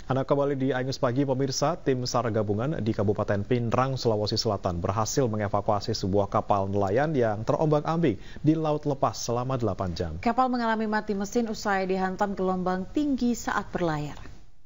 Anda kembali di iNews Pagi, pemirsa. Tim SAR gabungan di Kabupaten Pindrang, Sulawesi Selatan berhasil mengevakuasi sebuah kapal nelayan yang terombang-ambing di laut lepas selama 8 jam. Kapal mengalami mati mesin usai dihantam gelombang tinggi saat berlayar.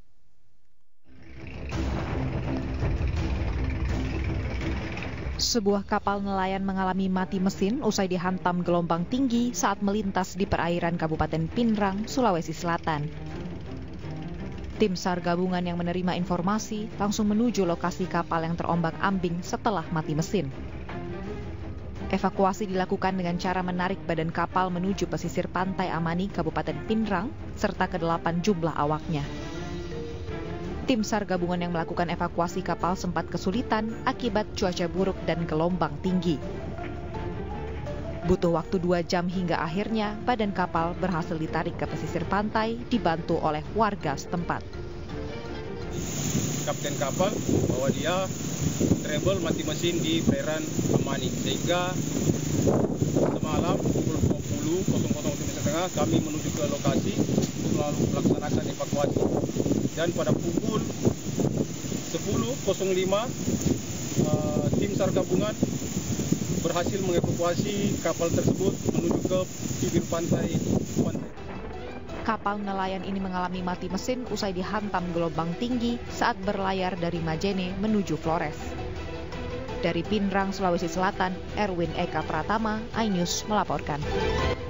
Sebuah kapal nelayan mengalami mati mesin usai dihantam gelombang tinggi saat melintas di perairan Kabupaten Pindrang, Sulawesi Selatan. Tim SAR gabungan yang menerima informasi langsung menuju lokasi kapal yang terombang-ambing setelah mati mesin. Evakuasi dilakukan dengan cara menarik badan kapal menuju pesisir pantai Amani, Kabupaten Pindrang, serta ke-8 jumlah awaknya. Tim SAR gabungan yang melakukan evakuasi kapal sempat kesulitan akibat cuaca buruk dan gelombang tinggi. Butuh waktu 2 jam hingga akhirnya badan kapal berhasil ditarik ke pesisir pantai dibantu oleh warga setempat. Kapten kapal bahwa dia trouble mati mesin di perairan Amani, sehingga semalam pukul 20.00 kami menuju ke lokasi untuk melaksanakan evakuasi. Dan pada pukul 10.05 tim SAR gabungan berhasil mengevakuasi kapal tersebut menuju ke bibir pantai. Kapal nelayan ini mengalami mati mesin usai dihantam gelombang tinggi saat berlayar dari Majene menuju Flores. Dari Pindrang, Sulawesi Selatan, Erwin Eka Pratama, iNews melaporkan.